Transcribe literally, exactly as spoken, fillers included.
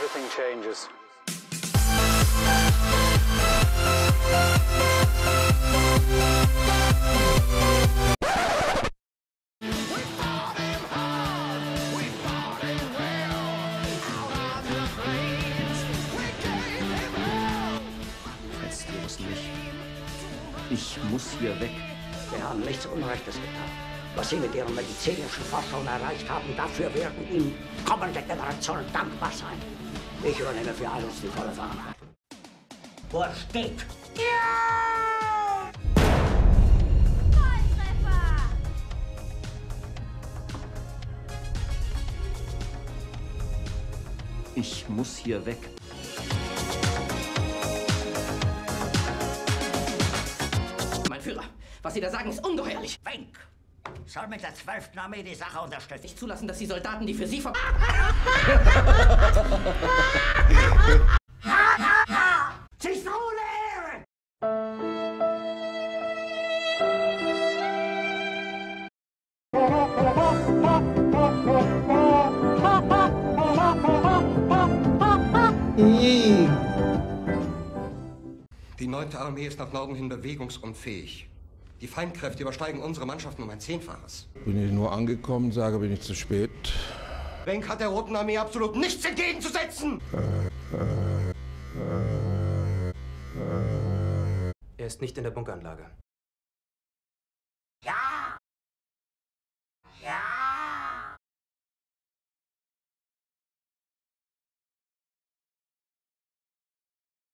everything changes. Fetzt ihr es nicht? Ich muss hier weg. Wir haben nichts Unrechtes getan. Was Sie mit Ihren medizinischen Forschungen erreicht haben, dafür werden Ihnen kommende Generationen dankbar sein. Ich übernehme für all uns die volle Verantwortung. Wo er steht. Ja! Volltreffer! Ich muss hier weg. Mein Führer, was Sie da sagen, ist ungeheuerlich. Wenk soll mit der zwölften Armee die Sache unterstützen. Nicht zulassen, dass die Soldaten, die für Sie ver... Zistrone! Die neunte Armee ist nach Norden hin bewegungsunfähig. Die Feindkräfte übersteigen unsere Mannschaften um ein Zehnfaches. Bin ich nur angekommen, sage, bin ich zu spät. Wenk hat der Roten Armee absolut nichts entgegenzusetzen! Er ist nicht in der Bunkeranlage.